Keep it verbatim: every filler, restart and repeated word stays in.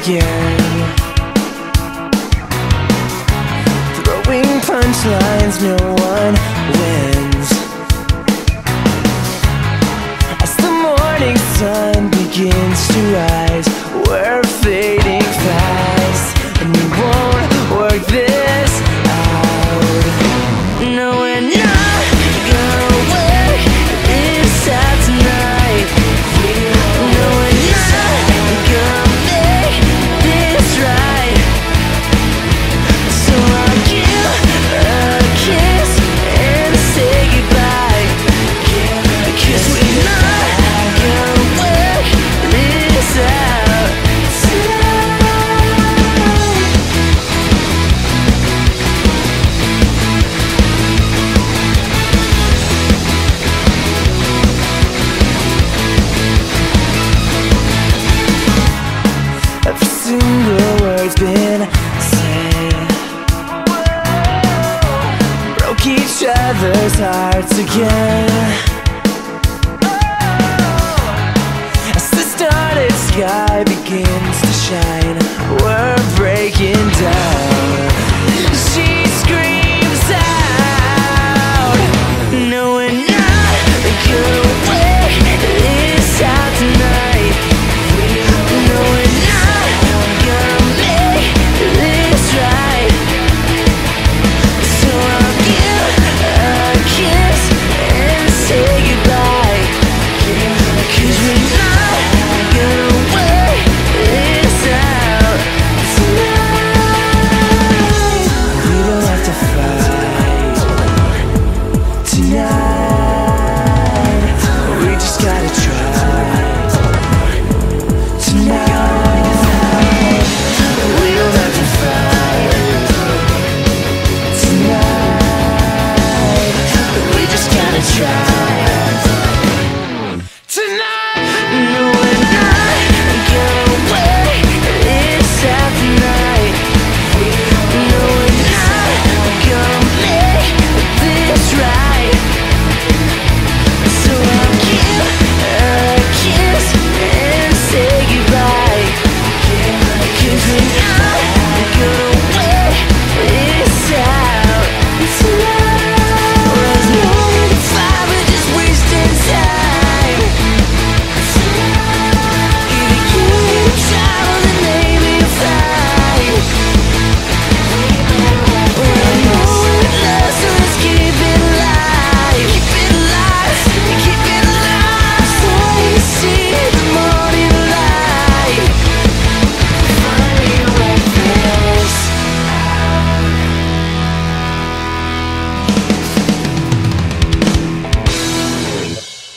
again. Throwing punchlines, no one wins. As the morning sun begins to rise, we're fading fast, and we won't work this out. No, we're not gonna work this out tonight. No, we're not gonna make this right. So I'll give a kiss and say goodbye, 'cause we're not gonna work this out tonight. Every single word's been said, broke each other's hearts again.